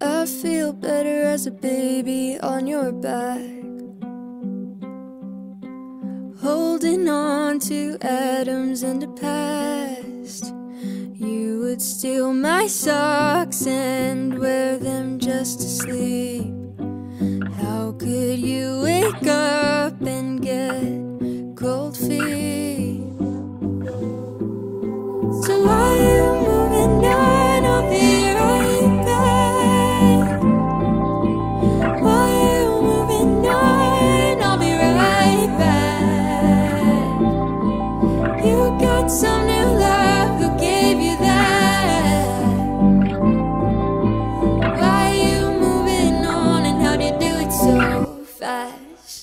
I feel better as a baby on your back, holding on to atoms in the past. You would steal my socks and wear them just to sleep. How could you wake up and get cold feet? So why are you moving on? I'll be right back. Why are you moving on? I'll be right back. You got some new love, who gave you that? Why are you moving on, and how do you do it so fast?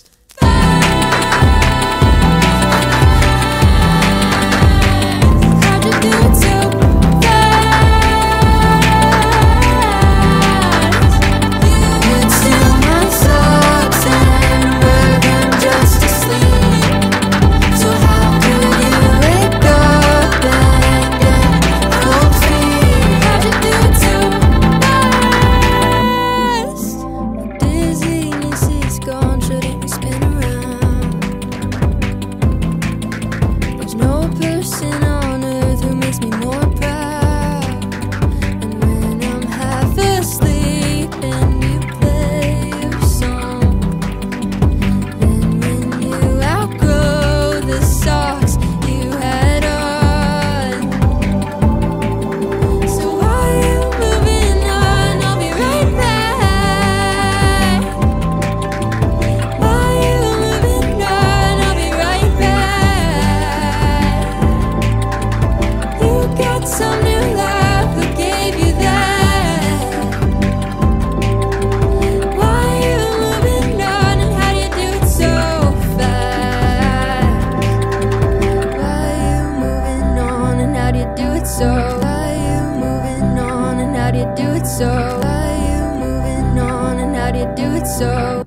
So why you moving on, and how do you do it so? Why you moving on, and how do you do it so?